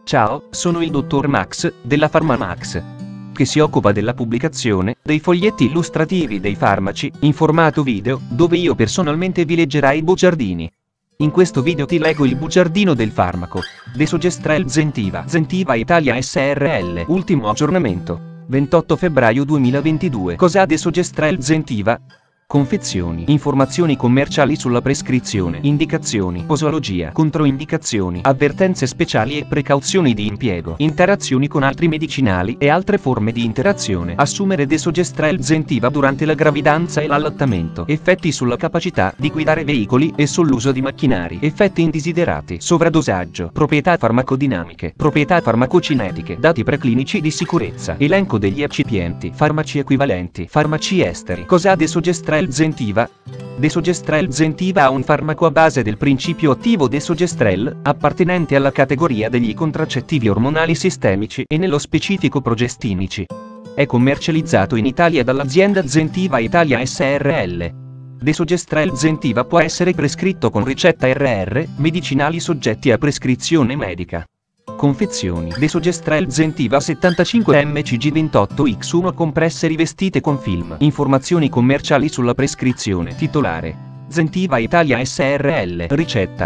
Ciao, sono il dottor Max, della PharmaMax, che si occupa della pubblicazione dei foglietti illustrativi dei farmaci, in formato video, dove io personalmente vi leggerai i bugiardini. In questo video ti leggo il bugiardino del farmaco Desogestrel Zentiva Italia SRL. Ultimo aggiornamento, 28 febbraio 2022. Cos'ha Desogestrel Zentiva? Confezioni, informazioni commerciali sulla prescrizione, indicazioni, posologia, controindicazioni, avvertenze speciali e precauzioni di impiego, interazioni con altri medicinali e altre forme di interazione. Assumere Desogestrel Zentiva durante la gravidanza e l'allattamento. Effetti sulla capacità di guidare veicoli e sull'uso di macchinari. Effetti indesiderati. Sovradosaggio. Proprietà farmacodinamiche. Proprietà farmacocinetiche. Dati preclinici di sicurezza. Elenco degli eccipienti. Farmaci equivalenti. Farmaci esteri. Cos'ha Desogestrel Zentiva? Desogestrel Zentiva ha un farmaco a base del principio attivo desogestrel, appartenente alla categoria degli contraccettivi ormonali sistemici e nello specifico progestinici. È commercializzato in Italia dall'azienda Zentiva Italia SRL. Desogestrel Zentiva può essere prescritto con ricetta RR, medicinali soggetti a prescrizione medica. Confezioni. Desogestrel Zentiva 75 mcg 28x1 compresse rivestite con film. Informazioni commerciali sulla prescrizione. Titolare: Zentiva Italia SRL. Ricetta: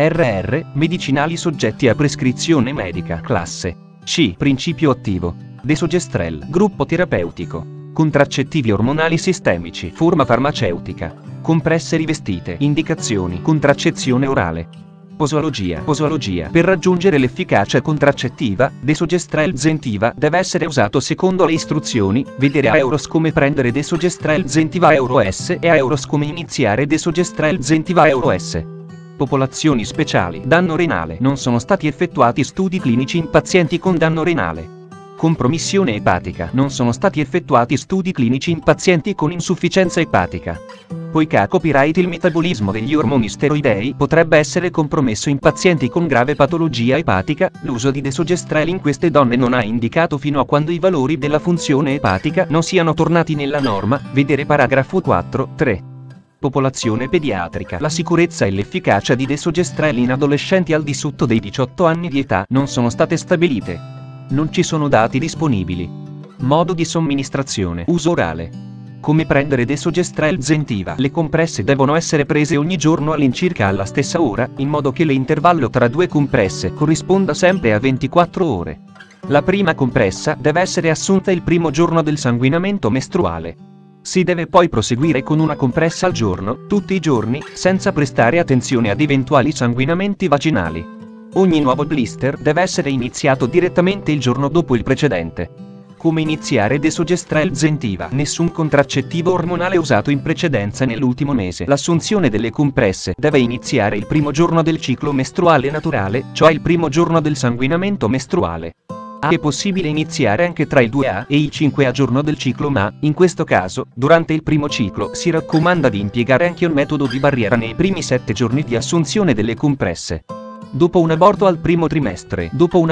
RR, medicinali soggetti a prescrizione medica. Classe C. Principio attivo desogestrel. Gruppo terapeutico: contraccettivi ormonali sistemici. Forma farmaceutica: compresse rivestite. Indicazioni: contraccezione orale. Posologia. Per raggiungere l'efficacia contraccettiva, Desogestrel Zentiva deve essere usato secondo le istruzioni. Vedere a Euros come prendere Desogestrel Zentiva Euro S e a Euros come iniziare Desogestrel Zentiva Euro S. Popolazioni speciali. Danno renale. Non sono stati effettuati studi clinici in pazienti con danno renale. Compromissione epatica. Non sono stati effettuati studi clinici in pazienti con insufficienza epatica. Poiché copyright il metabolismo degli ormoni steroidei potrebbe essere compromesso in pazienti con grave patologia epatica, l'uso di desogestrel in queste donne non ha indicato fino a quando i valori della funzione epatica non siano tornati nella norma. Vedere paragrafo 4.3. Popolazione pediatrica. La sicurezza e l'efficacia di desogestrel in adolescenti al di sotto dei 18 anni di età non sono state stabilite. Non ci sono dati disponibili. Modo di somministrazione. Uso orale. Come prendere Desogestrel Zentiva. Le compresse devono essere prese ogni giorno all'incirca alla stessa ora, in modo che l'intervallo tra due compresse corrisponda sempre a 24 ore. La prima compressa deve essere assunta il primo giorno del sanguinamento mestruale. Si deve poi proseguire con una compressa al giorno, tutti i giorni, senza prestare attenzione ad eventuali sanguinamenti vaginali. Ogni nuovo blister deve essere iniziato direttamente il giorno dopo il precedente. Come iniziare Desogestrel Zentiva. Nessun contraccettivo ormonale usato in precedenza nell'ultimo mese. L'assunzione delle compresse deve iniziare il primo giorno del ciclo mestruale naturale, cioè il primo giorno del sanguinamento mestruale. È possibile iniziare anche tra il 2A e il 5A giorno del ciclo, ma, in questo caso, durante il primo ciclo si raccomanda di impiegare anche un metodo di barriera nei primi 7 giorni di assunzione delle compresse. Dopo un aborto al primo trimestre.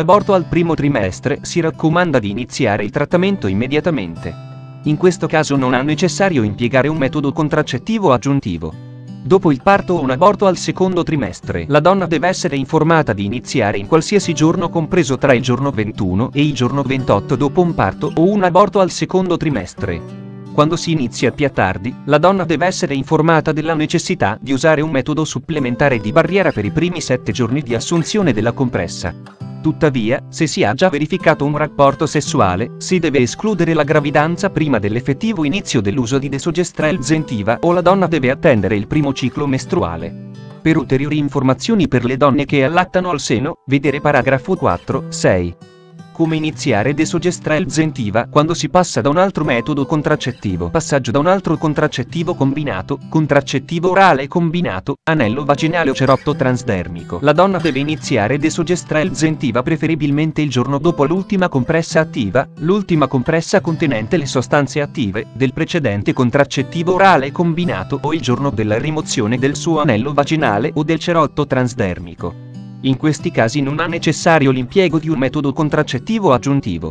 Si raccomanda di iniziare il trattamento immediatamente. In questo caso non è necessario impiegare un metodo contraccettivo aggiuntivo. Dopo il parto o un aborto al secondo trimestre, la donna deve essere informata di iniziare in qualsiasi giorno compreso tra il giorno 21 e il giorno 28 dopo un parto o un aborto al secondo trimestre. Quando si inizia più tardi, la donna deve essere informata della necessità di usare un metodo supplementare di barriera per i primi 7 giorni di assunzione della compressa. Tuttavia, se si ha già verificato un rapporto sessuale, si deve escludere la gravidanza prima dell'effettivo inizio dell'uso di Desogestrel Zentiva o la donna deve attendere il primo ciclo mestruale. Per ulteriori informazioni per le donne che allattano al seno, vedere paragrafo 4.6. Come iniziare Desogestrel Zentiva quando si passa da un altro metodo contraccettivo. Passaggio da un altro contraccettivo combinato, contraccettivo orale combinato, anello vaginale o cerotto transdermico. La donna deve iniziare Desogestrel Zentiva preferibilmente il giorno dopo l'ultima compressa attiva, l'ultima compressa contenente le sostanze attive, del precedente contraccettivo orale combinato o il giorno della rimozione del suo anello vaginale o del cerotto transdermico. In questi casi non è necessario l'impiego di un metodo contraccettivo aggiuntivo.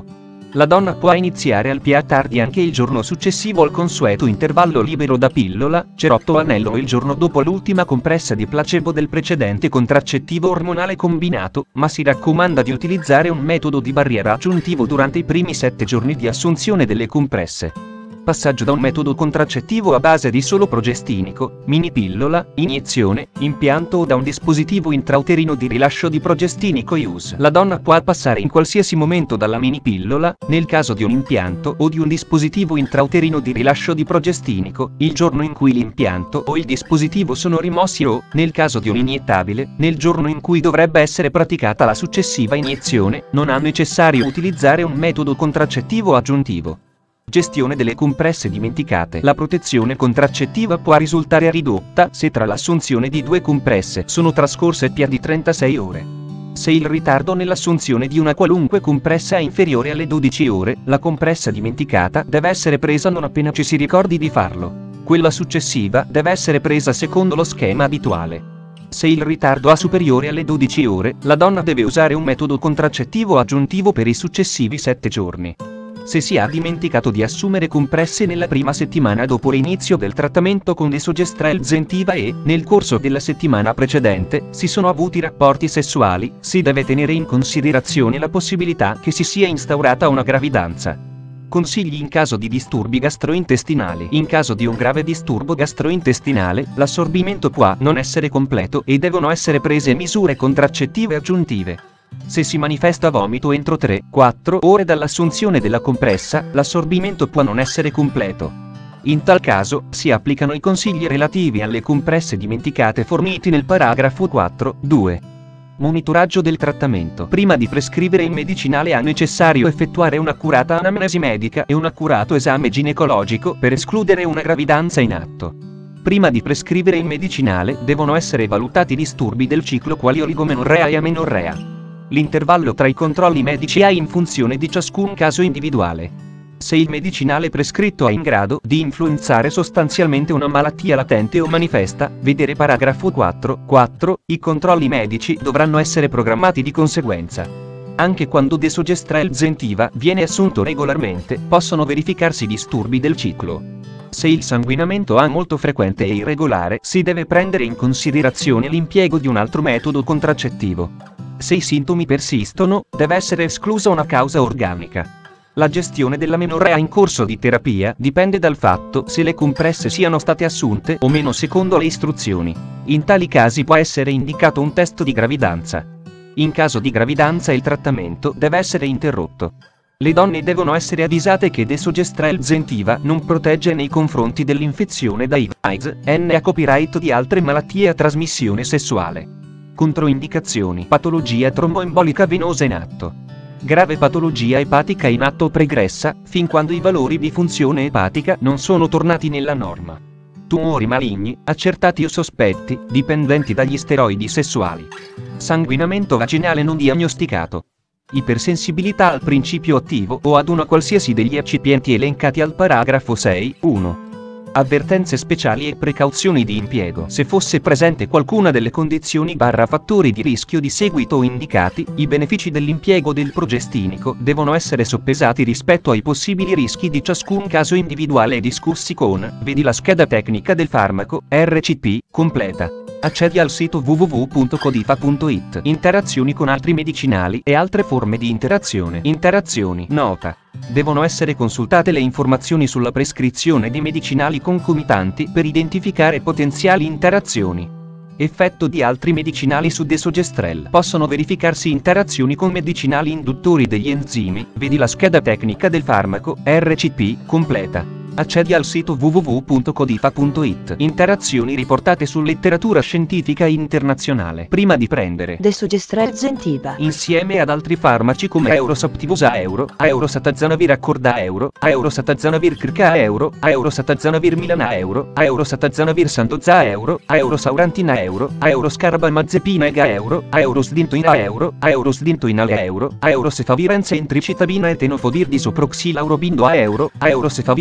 La donna può iniziare al più tardi anche il giorno successivo al consueto intervallo libero da pillola, cerotto o anello o il giorno dopo l'ultima compressa di placebo del precedente contraccettivo ormonale combinato, ma si raccomanda di utilizzare un metodo di barriera aggiuntivo durante i primi 7 giorni di assunzione delle compresse. Passaggio da un metodo contraccettivo a base di solo progestinico, mini pillola, iniezione, impianto o da un dispositivo intrauterino di rilascio di progestinico IUS. La donna può passare in qualsiasi momento dalla mini pillola, nel caso di un impianto o di un dispositivo intrauterino di rilascio di progestinico, il giorno in cui l'impianto o il dispositivo sono rimossi o, nel caso di un iniettabile, nel giorno in cui dovrebbe essere praticata la successiva iniezione. Non è necessario utilizzare un metodo contraccettivo aggiuntivo. Gestione delle compresse dimenticate. La protezione contraccettiva può risultare ridotta se tra l'assunzione di 2 compresse sono trascorse più di 36 ore. Se il ritardo nell'assunzione di una qualunque compressa è inferiore alle 12 ore, la compressa dimenticata deve essere presa non appena ci si ricordi di farlo. Quella successiva deve essere presa secondo lo schema abituale. Se il ritardo è superiore alle 12 ore, la donna deve usare un metodo contraccettivo aggiuntivo per i successivi 7 giorni. Se si è dimenticato di assumere compresse nella prima settimana dopo l'inizio del trattamento con desogestrel Zentiva e, nel corso della settimana precedente, si sono avuti rapporti sessuali, si deve tenere in considerazione la possibilità che si sia instaurata una gravidanza. Consigli in caso di disturbi gastrointestinali. In caso di un grave disturbo gastrointestinale, l'assorbimento può non essere completo e devono essere prese misure contraccettive aggiuntive. Se si manifesta vomito entro 3-4 ore dall'assunzione della compressa, l'assorbimento può non essere completo. In tal caso, si applicano i consigli relativi alle compresse dimenticate forniti nel paragrafo 4.2. Monitoraggio del trattamento. Prima di prescrivere il medicinale è necessario effettuare un'accurata anamnesi medica e un accurato esame ginecologico per escludere una gravidanza in atto. Prima di prescrivere il medicinale devono essere valutati disturbi del ciclo quali oligomenorrea e amenorrea. L'intervallo tra i controlli medici è in funzione di ciascun caso individuale. Se il medicinale prescritto è in grado di influenzare sostanzialmente una malattia latente o manifesta, vedere paragrafo 4.4, i controlli medici dovranno essere programmati di conseguenza. Anche quando desogestrel Zentiva viene assunto regolarmente, possono verificarsi disturbi del ciclo. Se il sanguinamento è molto frequente e irregolare, si deve prendere in considerazione l'impiego di un altro metodo contraccettivo. Se i sintomi persistono, deve essere esclusa una causa organica. La gestione dell'amenorrea in corso di terapia dipende dal fatto se le compresse siano state assunte o meno secondo le istruzioni. In tali casi può essere indicato un test di gravidanza. In caso di gravidanza il trattamento deve essere interrotto. Le donne devono essere avvisate che desogestrel Zentiva non protegge nei confronti dell'infezione da HIV, AIDS, NA copyright o di altre malattie a trasmissione sessuale. Controindicazioni. Patologia tromboembolica venosa in atto. Grave patologia epatica in atto o pregressa, fin quando i valori di funzione epatica non sono tornati nella norma. Tumori maligni, accertati o sospetti, dipendenti dagli steroidi sessuali. Sanguinamento vaginale non diagnosticato. Ipersensibilità al principio attivo o ad una qualsiasi degli eccipienti elencati al paragrafo 6.1. Avvertenze speciali e precauzioni di impiego. Se fosse presente qualcuna delle condizioni/fattori di rischio di seguito indicati, i benefici dell'impiego del progestinico devono essere soppesati rispetto ai possibili rischi di ciascun caso individuale e discussi con, vedi la scheda tecnica del farmaco, RCP, completa. Accedi al sito www.codifa.it. Interazioni con altri medicinali e altre forme di interazione. Interazioni. Nota. Devono essere consultate le informazioni sulla prescrizione di medicinali concomitanti per identificare potenziali interazioni. Effetto di altri medicinali su desogestrel. Possono verificarsi interazioni con medicinali induttori degli enzimi, vedi la scheda tecnica del farmaco, RCP, completa. Accedi al sito www.codifa.it. Interazioni riportate su letteratura scientifica internazionale. Prima di prendere desogestrel Zentiva insieme ad altri farmaci come Eurosaptivusa Euro, Eurosatazanavir Accorda Euro, Eurosatazanavir Crca Euro, Eurosatazanavir Milana Euro, Eurosatazanavir Sandoza Euro, Eurosaurantina Euro, Euroscarbamazepina Ega Euro, Eurosdintoina Euro, Eurosdintoinale Euro, Eurosefavirenz Entricitabina e Tenofovir disoproxilaurobindo a Euro, Eurosefavirenz più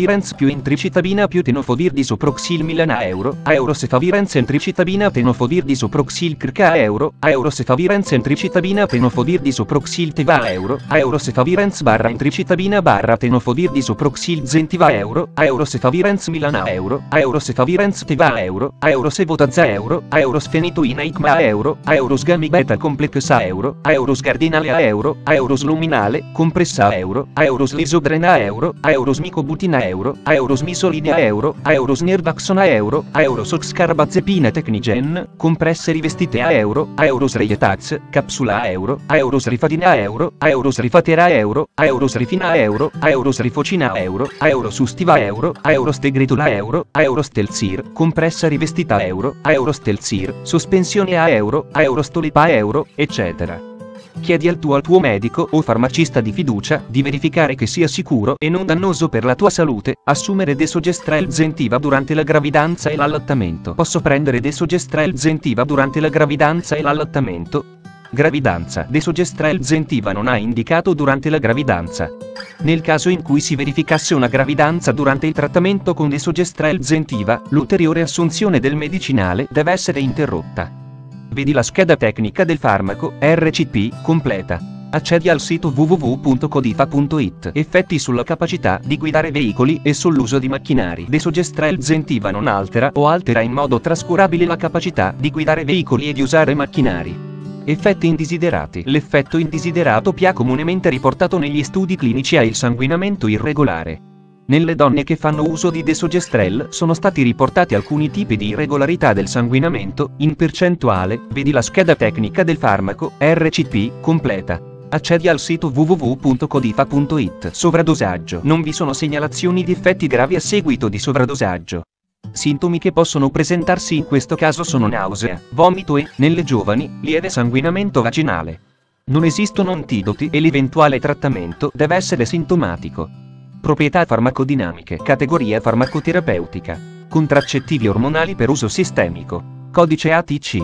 più intricitabina più tenofovir di soproxil milana a euro sefavirens intricitabina tenofovir di soproxil crca a euro sefavirens intricitabina tenofovir di soproxil teva a euro sefavirens barra intricitabina barra tenofovir di soproxil zentiva a euro sefavirens milana a euro sefavirens teva a euro sevotazza a euro sfenitoina icma a euro sgami beta complex a euro sgardinale a euro sluminale compressa a euro slisodrena a euro smicobutina a euro smisolina a euro snervaxona a euro soxcarbazepina tecnigen compresse rivestite a euro sreietax capsula a euro srifadina a euro srifatera a euro srifina a euro srifocina a euro sustiva a euro stegretula a euro stelzir compressa rivestita a euro stelzir sospensione a euro stolipa a eccetera. Chiedi al tuo medico o farmacista di fiducia di verificare che sia sicuro e non dannoso per la tua salute assumere Desogestrel Zentiva durante la gravidanza e l'allattamento. Posso prendere Desogestrel Zentiva durante la gravidanza e l'allattamento? Gravidanza. Desogestrel Zentiva non ha indicato durante la gravidanza. Nel caso in cui si verificasse una gravidanza durante il trattamento con Desogestrel Zentiva, l'ulteriore assunzione del medicinale deve essere interrotta. Vedi la scheda tecnica del farmaco RCP completa. Accedi al sito www.codifa.it. Effetti sulla capacità di guidare veicoli e sull'uso di macchinari. Desogestrel Zentiva non altera o altera in modo trascurabile la capacità di guidare veicoli e di usare macchinari. Effetti indesiderati. L'effetto indesiderato più comunemente riportato negli studi clinici è il sanguinamento irregolare. Nelle donne che fanno uso di Desogestrel sono stati riportati alcuni tipi di irregolarità del sanguinamento, in percentuale, vedi la scheda tecnica del farmaco RCP completa. Accedi al sito www.codifa.it. Sovradosaggio. Non vi sono segnalazioni di effetti gravi a seguito di sovradosaggio. Sintomi che possono presentarsi in questo caso sono nausea, vomito e, nelle giovani, lieve sanguinamento vaginale. Non esistono antidoti e l'eventuale trattamento deve essere sintomatico. Proprietà farmacodinamiche. Categoria farmacoterapeutica. Contraccettivi ormonali per uso sistemico. Codice ATC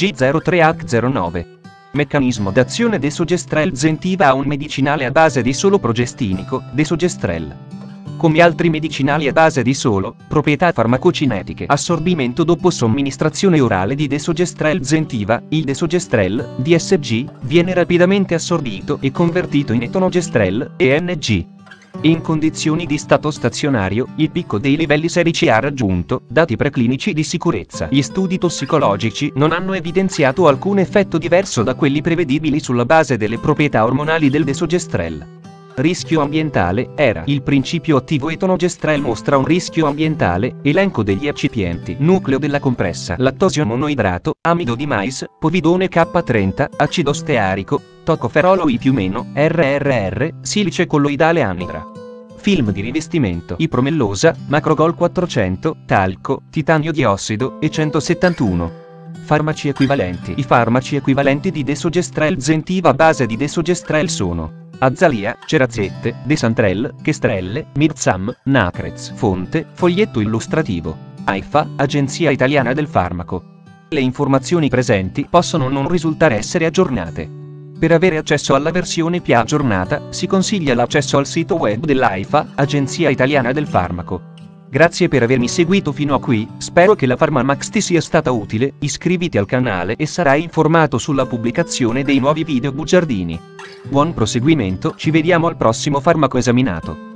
G03H09. Meccanismo d'azione. Desogestrel Zentiva ha un medicinale a base di solo progestinico, Desogestrel. Come altri medicinali a base di solo, proprietà farmacocinetiche. Assorbimento dopo somministrazione orale di Desogestrel Zentiva, il Desogestrel, DSG, viene rapidamente assorbito e convertito in etonogestrel, ENG. In condizioni di stato stazionario, il picco dei livelli serici ha raggiunto dati preclinici di sicurezza. Gli studi tossicologici non hanno evidenziato alcun effetto diverso da quelli prevedibili sulla base delle proprietà ormonali del Desogestrel. Rischio ambientale. ERA. Il principio attivo etonogestrel mostra un rischio ambientale. Elenco degli eccipienti. Nucleo della compressa. Lattosio monoidrato, amido di mais, povidone K30, acido stearico, tocoferolo I+, RRR, silice colloidale anidra. Film di rivestimento. Ipromellosa, Macrogol 400, talco, titanio diossido, E171. Farmaci equivalenti. I farmaci equivalenti di Desogestrel Zentiva a base di Desogestrel sono Azalia, Cerazette, Desantrel, Kestrelle, Mirzam, Nacrez. Fonte, foglietto illustrativo. AIFA, Agenzia Italiana del Farmaco. Le informazioni presenti possono non risultare essere aggiornate. Per avere accesso alla versione più aggiornata, si consiglia l'accesso al sito web dell'AIFA, Agenzia Italiana del Farmaco. Grazie per avermi seguito fino a qui, spero che la PharmaMax ti sia stata utile, iscriviti al canale e sarai informato sulla pubblicazione dei nuovi video bugiardini. Buon proseguimento, ci vediamo al prossimo farmaco esaminato.